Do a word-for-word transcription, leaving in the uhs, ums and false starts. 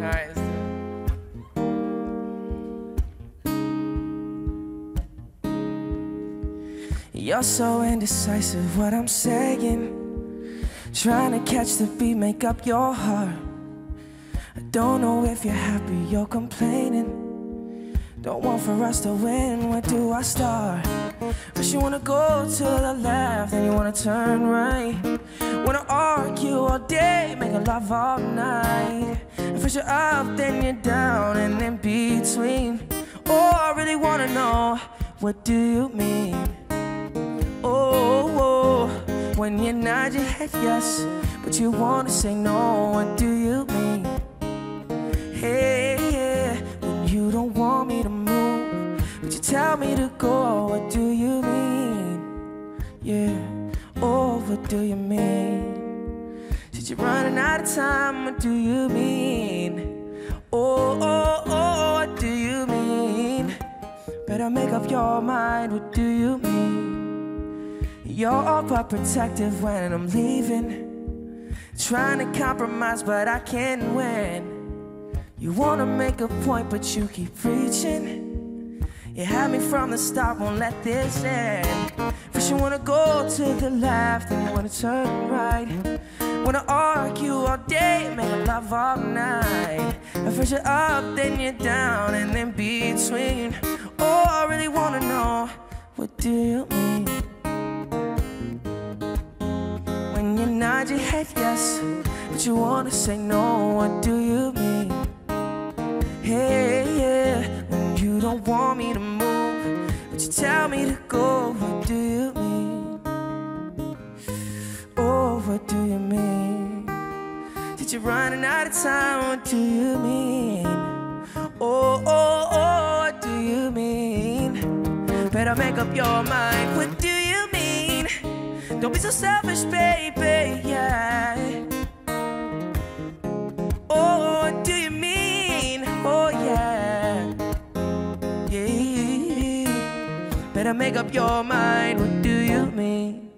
Alright, let's do it. You're so indecisive, what I'm saying. Trying to catch the beat, make up your heart. I don't know if you're happy, you're complaining. Don't want for us to win, where do I start? First you wanna go to the left, then you wanna turn right. Wanna argue all day, make love all night. And first you're up, then you're down, and in between. Oh, I really wanna know, what do you mean? Oh, oh, when you nod your head yes, but you wanna say no, what do you mean? Hey, yeah, when you don't want me to move, but you tell me to go, what do you mean? Yeah, oh, what do you mean? Said you're running out of time, what do you mean? Oh, oh, oh, what do you mean? Better make up your mind, what do you mean? You're all but protective when I'm leaving. Trying to compromise, but I can't win. You wanna make a point, but you keep preaching. You had me from the start, won't let this end. First you wanna go to the left, then you wanna turn right. Wanna argue all day, make love all night. And first you're up, then you're down, and in between. Oh, I really wanna know, what do you mean? When you nod your head yes, but you wanna say no, what do you mean? Hey, yeah, when you don't want me to move, but you tell me to go, what do you mean? Oh, what do you mean? That you're running out of time, what do you mean? Oh, oh, oh, what do you mean? Better make up your mind, what do you mean? Don't be so selfish, baby, yeah. Oh, what do you mean? Oh, yeah. Yeah. Better make up your mind, what do you mean?